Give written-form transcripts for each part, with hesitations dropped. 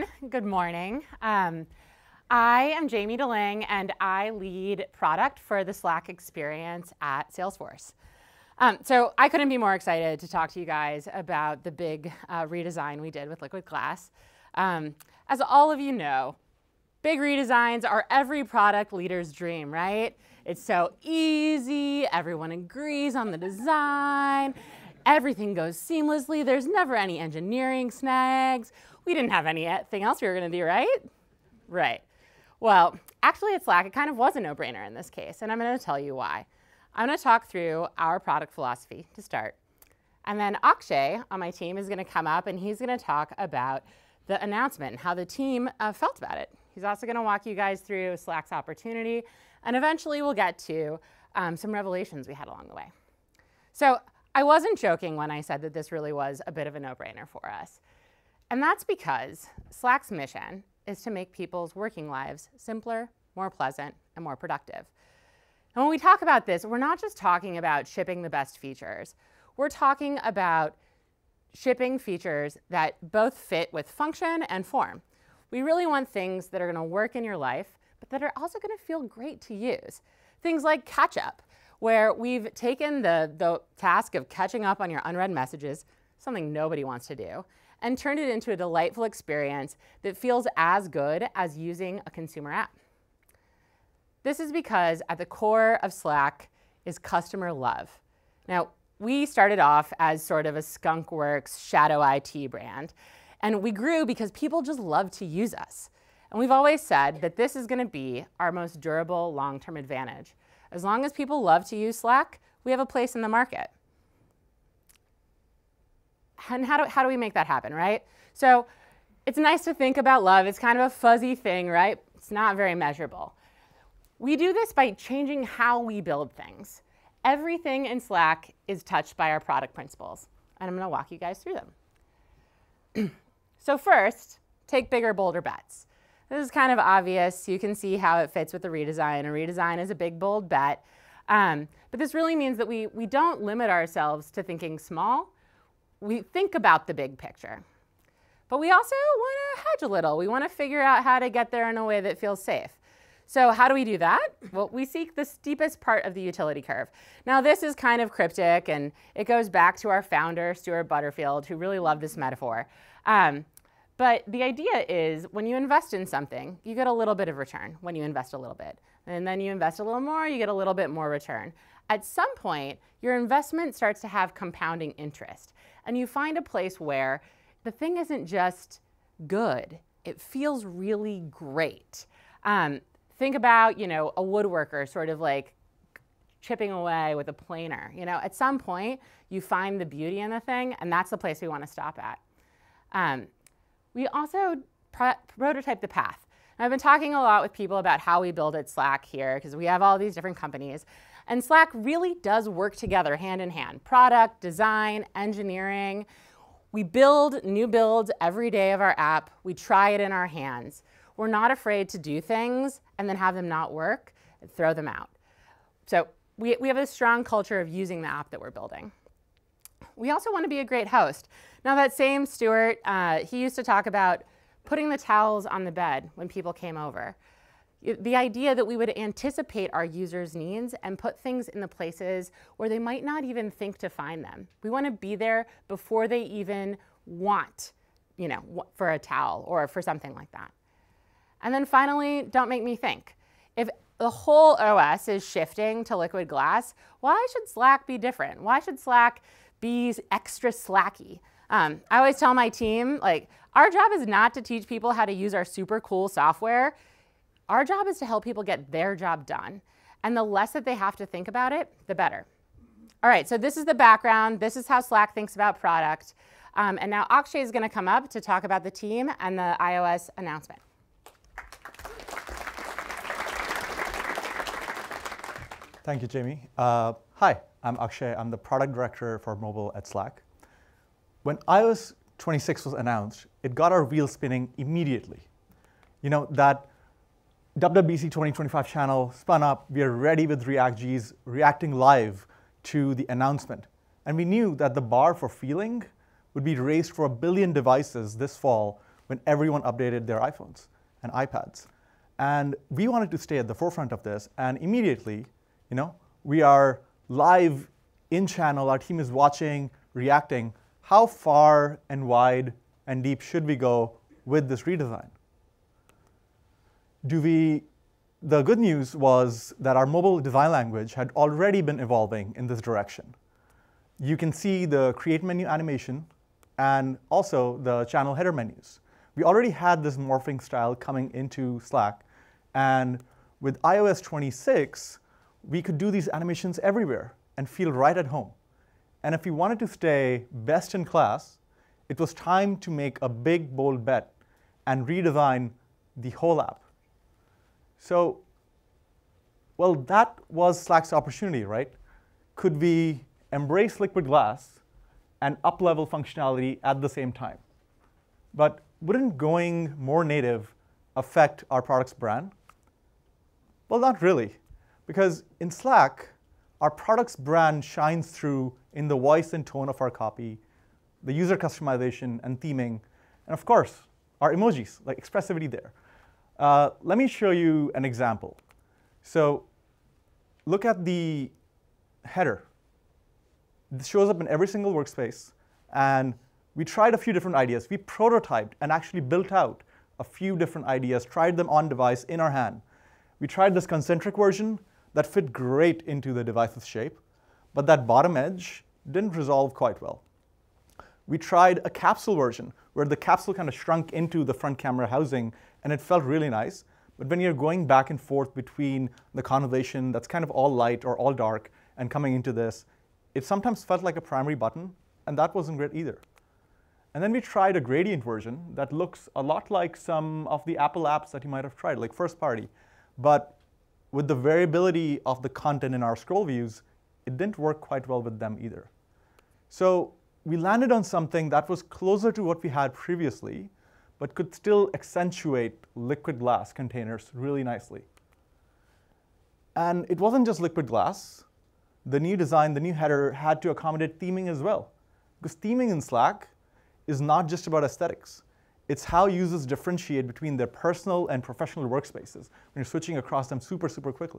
everyone. Good morning. I am Jaime DeLanghe, and I lead product for the Slack experience at Salesforce. So I couldn't be more excited to talk to you guys about the big redesign we did with Liquid Glass. As all of you know, big redesigns are every product leader's dream, right? It's so easy, everyone agrees on the design, everything goes seamlessly, there's never any engineering snags. We didn't have anything else we were gonna do, right? Right. Well, actually at Slack, it kind of was a no-brainer in this case, and I'm gonna tell you why. I'm gonna talk through our product philosophy to start. And then Akshay on my team is gonna come up and he's gonna talk about the announcement and how the team felt about it. He's also gonna walk you guys through Slack's opportunity, and eventually we'll get to some revelations we had along the way. So I wasn't joking when I said that this really was a bit of a no-brainer for us. And that's because Slack's mission is to make people's working lives simpler, more pleasant, and more productive. And when we talk about this, we're not just talking about shipping the best features. We're talking about shipping features that both fit with function and form. We really want things that are going to work in your life, but that are also going to feel great to use. Things like catch up, where we've taken the task of catching up on your unread messages, something nobody wants to do, and turned it into a delightful experience that feels as good as using a consumer app. This is because at the core of Slack is customer love. Now, we started off as sort of a skunkworks shadow IT brand, and we grew because people just love to use us. And we've always said that this is going to be our most durable long-term advantage. As long as people love to use Slack, we have a place in the market. And how do we make that happen, right? So it's nice to think about love. It's kind of a fuzzy thing, right? It's not very measurable. We do this by changing how we build things. Everything in Slack is touched by our product principles, and I'm going to walk you guys through them. So first, take bigger, bolder bets. This is kind of obvious. You can see how it fits with the redesign. A redesign is a big, bold bet. But this really means that we don't limit ourselves to thinking small. We think about the big picture. But we also want to hedge a little. We want to figure out how to get there in a way that feels safe. So how do we do that? Well, we seek the steepest part of the utility curve. Now, this is kind of cryptic, and it goes back to our founder, Stuart Butterfield, who really loved this metaphor. But the idea is when you invest in something, you get a little bit of return when you invest a little bit. And then you invest a little more, you get a little bit more return. At some point, your investment starts to have compounding interest. And you find a place where the thing isn't just good, it feels really great. Think about, a woodworker sort of like chipping away with a planer. At some point, you find the beauty in the thing, and that's the place we want to stop at. We also prototype the path. And I've been talking a lot with people about how we build at Slack here, because we have all these different companies. And Slack really does work together hand in hand. Product, design, engineering. We build new builds every day of our app. We try it in our hands. We're not afraid to do things and then have them not work and throw them out. So we have a strong culture of using the app that we're building. We also want to be a great host. Now that same Stuart, he used to talk about putting the towels on the bed when people came over. The idea that we would anticipate our users' needs and put things in the places where they might not even think to find them. We want to be there before they even want, for a towel or for something like that. And then finally, don't make me think. If the whole OS is shifting to Liquid Glass, why should Slack be different? Why should Slack be extra slacky? I always tell my team, our job is not to teach people how to use our super cool software. Our job is to help people get their job done. And the less that they have to think about it, the better. All right, so this is the background. This is how Slack thinks about product. And now Akshay is going to come up to talk about the team and the iOS announcement. Thank you, Jaime. Hi, I'm Akshay. I'm the product director for mobile at Slack. When iOS 26 was announced, it got our wheels spinning immediately. That WWDC 2025 channel spun up. We are ready with React.js reacting live to the announcement. And we knew that the bar for feeling would be raised for 1 billion devices this fall when everyone updated their iPhones and iPads. And we wanted to stay at the forefront of this, and immediately, we are live in channel, our team is watching, reacting. How far and wide and deep should we go with this redesign? The good news was that our mobile design language had already been evolving in this direction. You can see the create menu animation and also the channel header menus. We already had this morphing style coming into Slack, and with iOS 26, we could do these animations everywhere and feel right at home. And if we wanted to stay best in class, it was time to make a big, bold bet and redesign the whole app. So, well, that was Slack's opportunity, right? Could we embrace liquid glass and up-level functionality at the same time? But wouldn't going more native affect our product's brand? Well, not really, because in Slack, our product's brand shines through in the voice and tone of our copy, the user customization and theming, and of course, our emojis, like expressivity there. Let me show you an example. So look at the header. This shows up in every single workspace, and we tried a few different ideas. We prototyped and actually built out a few different ideas, tried them on device in our hand. We tried this concentric version that fit great into the device's shape, but that bottom edge didn't resolve quite well. We tried a capsule version where the capsule kind of shrunk into the front camera housing, and it felt really nice. But when you're going back and forth between the conversation that's kind of all light or all dark and coming into this, it sometimes felt like a primary button, and that wasn't great either. And then we tried a gradient version that looks a lot like some of the Apple apps that you might have tried, like first party. But with the variability of the content in our scroll views, it didn't work quite well with them either. So we landed on something that was closer to what we had previously, but could still accentuate liquid glass containers really nicely. And it wasn't just liquid glass. The new design, the new header, had to accommodate theming as well. Because theming in Slack is not just about aesthetics. It's how users differentiate between their personal and professional workspaces when you're switching across them super, super quickly.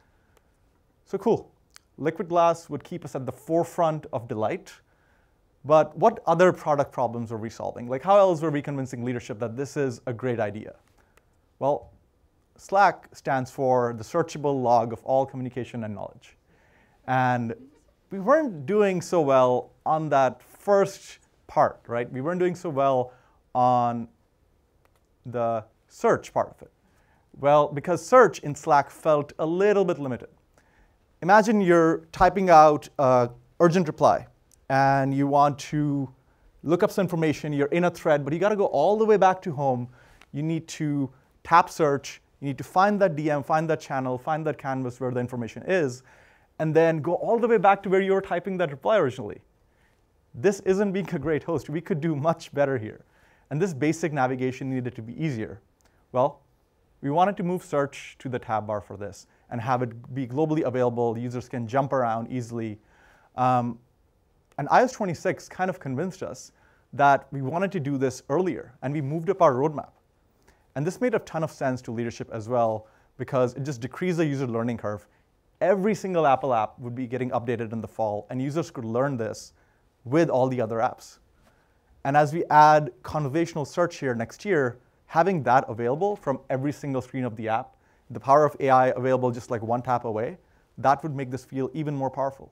So cool. Liquid glass would keep us at the forefront of delight. But what other product problems were we solving? Like, how else were we convincing leadership that this is a great idea? Well, Slack stands for the searchable log of all communication and knowledge. And we weren't doing so well on that first part, right? We weren't doing so well on the search part of it. Well, because search in Slack felt a little bit limited. Imagine you're typing out an urgent reply, and you want to look up some information. You're in a thread, but you got to go all the way back to home. You need to tap search. You need to find that DM, find that channel, find that canvas where the information is, and then go all the way back to where you were typing that reply originally. This isn't being a great host. We could do much better here. And this basic navigation needed to be easier. Well, we wanted to move search to the tab bar for this and have it be globally available. Users can jump around easily. And iOS 26 kind of convinced us that we wanted to do this earlier, and we moved up our roadmap. And this made a ton of sense to leadership as well, because it just decreased the user learning curve. Every single Apple app would be getting updated in the fall, and users could learn this with all the other apps. And as we add conversational search here next year, having that available from every single screen of the app, the power of AI available just like one tap away, that would make this feel even more powerful.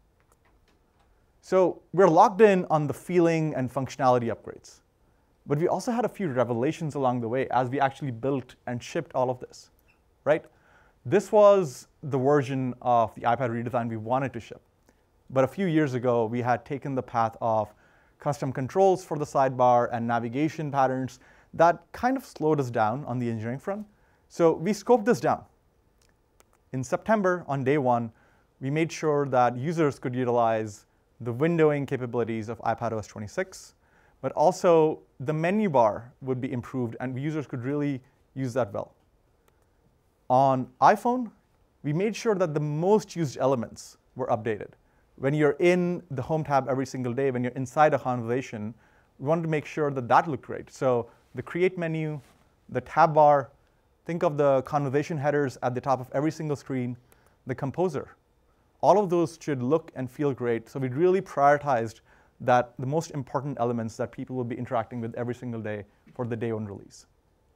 So we're locked in on the feeling and functionality upgrades. But we also had a few revelations along the way as we actually built and shipped all of this, right? This was the version of the iPad redesign we wanted to ship. But a few years ago, we had taken the path of custom controls for the sidebar and navigation patterns that kind of slowed us down on the engineering front. So we scoped this down. In September, on day one, we made sure that users could utilize the windowing capabilities of iPadOS 26, but also the menu bar would be improved, and users could really use that well. On iPhone, we made sure that the most used elements were updated. When you're in the Home tab every single day, when you're inside a conversation, we wanted to make sure that that looked great. So the create menu, the tab bar. Think of the conversation headers at the top of every single screen, the composer. All of those should look and feel great. So we really prioritized that the most important elements that people will be interacting with every single day for the day one release.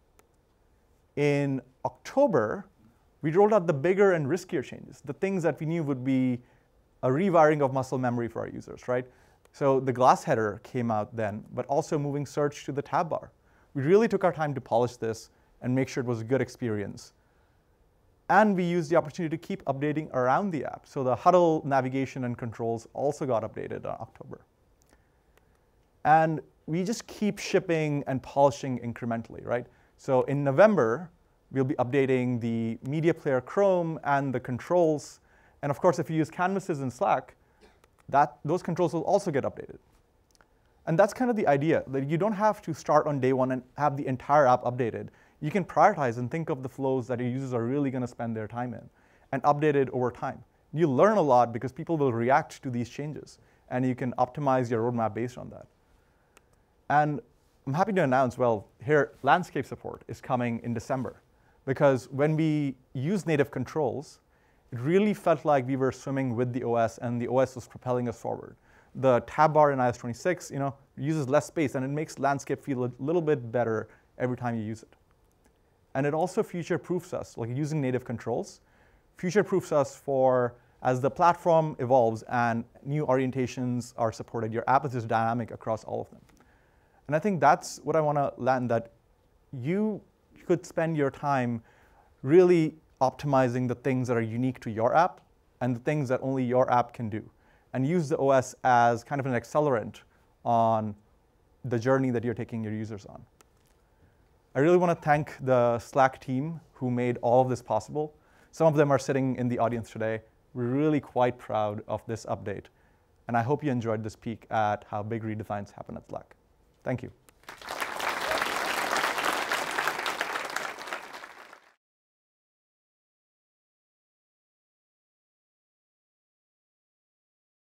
In October, we rolled out the bigger and riskier changes, the things that we knew would be a rewiring of muscle memory for our users, right? So the glass header came out then, but also moving search to the tab bar. We really took our time to polish this and make sure it was a good experience. And we used the opportunity to keep updating around the app. So the huddle navigation and controls also got updated in October. And we just keep shipping and polishing incrementally, right? So in November, we'll be updating the media player Chrome and the controls. And of course, if you use canvases in Slack, those controls will also get updated. And that's kind of the idea, that you don't have to start on day one and have the entire app updated. You can prioritize and think of the flows that your users are really going to spend their time in and update it over time. You learn a lot because people will react to these changes, and you can optimize your roadmap based on that. And I'm happy to announce, well, here, landscape support is coming in December, because when we use native controls, it really felt like we were swimming with the OS, and the OS was propelling us forward. The tab bar in iOS 26, uses less space, and it makes landscape feel a little bit better every time you use it. And it also future-proofs us, like using native controls, future-proofs us for as the platform evolves and new orientations are supported, your app is just dynamic across all of them. And I think that's what I want to land, that you could spend your time really optimizing the things that are unique to your app and the things that only your app can do, and use the OS as kind of an accelerant on the journey that you're taking your users on. I really want to thank the Slack team who made all of this possible. Some of them are sitting in the audience today. We're really quite proud of this update. And I hope you enjoyed this peek at how big redesigns happen at Slack. Thank you.